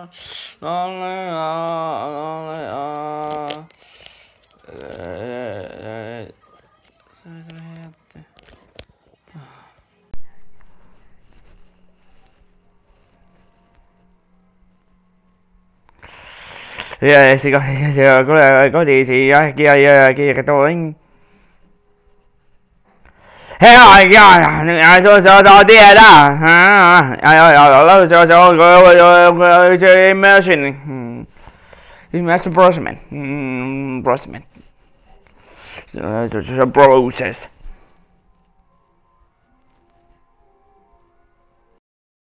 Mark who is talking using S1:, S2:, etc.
S1: có gì thì kia tôi嘿呀，说对的，这 immersion，immersion process，就是 process。